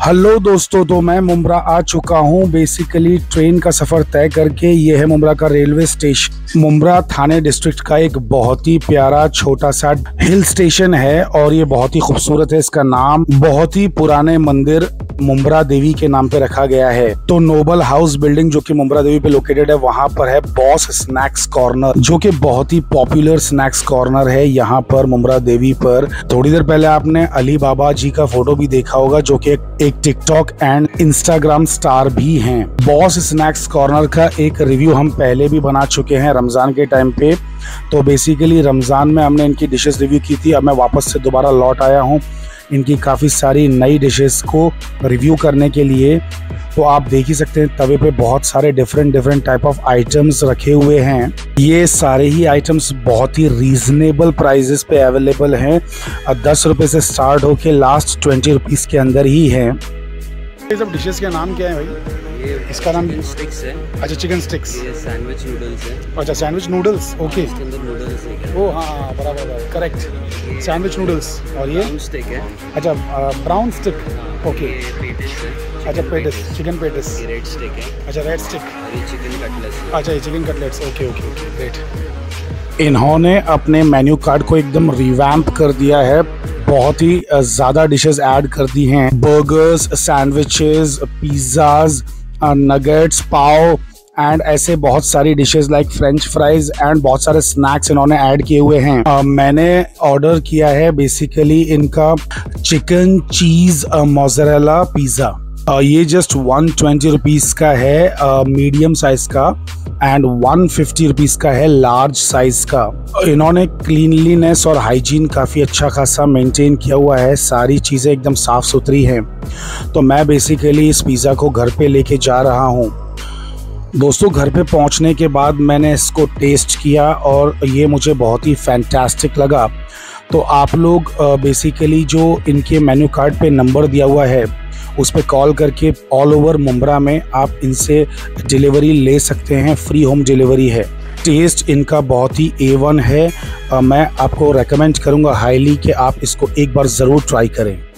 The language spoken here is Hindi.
हेलो दोस्तों, तो मैं मुंब्रा आ चुका हूँ। बेसिकली ट्रेन का सफ़र तय करके। ये है मुंब्रा का railway station. Mumbra Thane district का एक बहुत ही प्यारा छोटा सा हिल स्टेशन है और ये बहुत ही खूबसूरत है। इसका नाम बहुत ही पुराने मंदिर मुंब्रा देवी के नाम पे रखा गया है। तो नोबल हाउस बिल्डिंग जो कि मुंब्रा देवी पे लोकेटेड है, वहाँ पर है बॉस स्नैक्स कॉर्नर, जो कि बहुत ही पॉपुलर स्नैक्स कॉर्नर है यहाँ पर मुंब्रा देवी पर। थोड़ी देर पहले आपने अली बाबा जी का फोटो भी देखा होगा, जो कि एक टिकटॉक एंड इंस्टाग्राम स्टार भी हैं। बॉस स्नैक्स कॉर्नर का एक रिव्यू हम पहले भी बना चुके हैं रमजान के टाइम पे। तो बेसिकली रमजान में हमने इनकी डिशेस रिव्यू की थी। अब मैं वापस से दोबारा लौट आया हूँ इनकी काफ़ी सारी नई डिशेस को रिव्यू करने के लिए। तो आप देख ही सकते हैं तवे पे बहुत सारे डिफरेंट टाइप ऑफ आइटम्स रखे हुए हैं। ये सारे ही आइटम्स बहुत ही रीजनेबल प्राइजेस पे अवेलेबल हैं। 10 रुपये से स्टार्ट होके लास्ट 20 रुपीज़ के अंदर ही हैं। ये सब डिशेस के नाम क्या है भाई? ये इसका नाम स्टिक्स है। अच्छा, चिकन स्टिक्स। ये सैंडविच नूडल्स है। अच्छा, सैंडविच नूडल्स। ओके। इसके अंदर नूडल्स है। ओ हाँ, बराबर करेक्ट। Sandwich noodles. और ये ब्राउन स्टिक है। अच्छा, ब्राउन स्टिक। ओके। ये पेटिस है। अच्छा, पेटिस, चिकन पेटिस। ये रेड स्टिक है। अच्छा, रेड स्टिक। और ये चिकन कटलेट्स है। अच्छा, ये chicken cutlets. Okay okay okay, great. इन्होंने अपने मेन्यू कार्ड को एकदम रिवैम्प कर दिया है। बहुत ही ज़्यादा डिशेस ऐड कर दी हैं। Burgers, sandwiches, pizzas, nuggets, pav and ऐसे बहुत सारी dishes like French fries and बहुत सारे स्नैक्स इन्होंने ऐड किए हुए हैं। मैंने ऑर्डर किया है बेसिकली इनका चिकन चीज़ मोज़रेला पिज़्ज़ा। ये जस्ट 120 रुपीज़ का है मीडियम साइज़ का, एंड 150 रुपीज़ का है लार्ज साइज का। इन्होंने क्लीनलीनेस और हाइजीन काफ़ी अच्छा खासा मेंटेन किया हुआ है। सारी चीज़ें एकदम साफ़ सुथरी हैं। तो मैं बेसिकली इस पिज़्ज़ा को घर पे लेके जा रहा हूँ। दोस्तों, घर पे पहुँचने के बाद मैंने इसको टेस्ट किया और ये मुझे बहुत ही फैंटास्टिक लगा। तो आप लोग बेसिकली जो इनके मेन्यू कार्ड पे नंबर दिया हुआ है उस पर कॉल करके ऑल ओवर मुंब्रा में आप इनसे डिलीवरी ले सकते हैं। फ्री होम डिलीवरी है। टेस्ट इनका बहुत ही A1 है। मैं आपको रेकमेंड करूंगा हाईली कि आप इसको एक बार ज़रूर ट्राई करें।